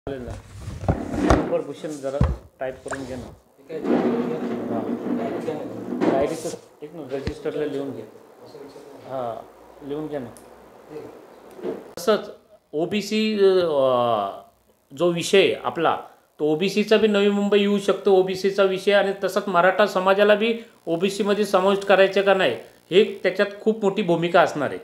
चालेल ना. नंबर भूषण जरा टाईप करून घे ना. हां डायरीचं एक ना रजिस्टरला लिहून घे. हां लिहून घे ना. तसंच ओबीसी जो विषय आपला तो ओबीसीचा बी नवी मुंबई येऊ शकतो ओबीसीचा विषय, आणि तसंच मराठा समाजाला बी ओबीसीमध्ये समाविष्ट करायचे का नाही हे त्याच्यात खूप मोठी भूमिका असणार आहे.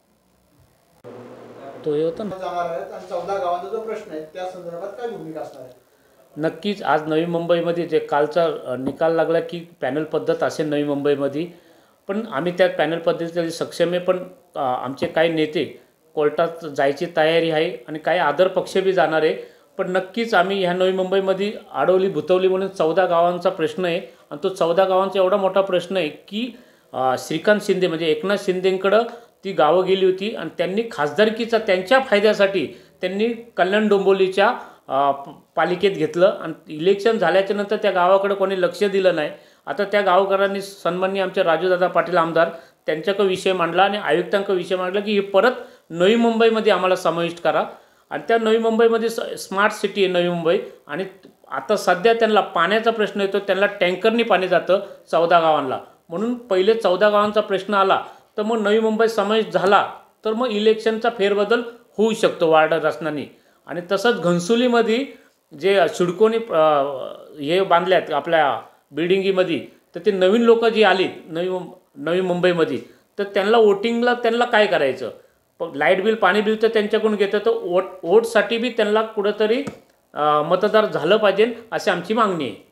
तो हे होता ना 14 गावांचा जो प्रश्न आहे त्या संदर्भात काय भूमिका असणार आहे. नक्कीच आज नवी मुंबईमध्ये जे कालचा निकाल लागला की पॅनल पद्धत असेल नवी मुंबईमध्ये, पण आम्ही त्या पॅनल पद्धतीसाठी सक्षम आहे. पण आमचे काही नेते कोर्टात जायची तयारी आहे आणि काही आदर पक्ष बी जाणार आहे. पण नक्कीच आम्ही ह्या नवी मुंबईमध्ये आडवली भुतवली म्हणून 14 गावांचा प्रश्न आहे, आणि तो 14 गावांचा एवढा मोठा प्रश्न आहे की श्रीकांत शिंदे म्हणजे एकनाथ शिंदेंकडं ती गावं गेली होती आणि त्यांनी खासदारकीचा त्यांच्या फायद्यासाठी त्यांनी कल्याण डोंबिवलीच्या पालिकेत घेतलं, आणि इलेक्शन झाल्याच्या नंतर त्या गावाकडे कोणी लक्ष दिलं नाही. आता त्या गावकऱ्यांनी सन्माननीय आमचे राजूदादा पाटील आमदार त्यांच्याकडे विषय मांडला आणि आयुक्तांकडे विषय मांडला की हे परत नवी मुंबईमध्ये आम्हाला समाविष्ट करा. आणि त्या नवी मुंबईमध्ये स्मार्ट सिटी आहे नवी मुंबई, आणि आता सध्या त्यांना पाण्याचा प्रश्न येतो, त्यांना टँकरनी पाणी जातं 14 गावांना. म्हणून पहिले 14 गावांचा प्रश्न आला तर मग नवी मुंबई समाविष्ट झाला तर मग इलेक्शनचा फेरबदल होऊ शकतो वार्ड रचनांनी. आणि तसंच घनसोलीमध्ये जे सिडकोनी हे बांधल्यात आपल्या बिल्डिंगीमध्ये, तर ते नवीन लोक जी आली नवी मुंबईमध्ये, तर त्यांना वोटिंगला त्यांना काय करायचं. पण लाईट बिल पाणी बिल तर त्यांच्याकडून घेतं, तर वोटसाठी बी त्यांना कुठंतरी मतदार झालं पाहिजे अशी आमची मागणी आहे.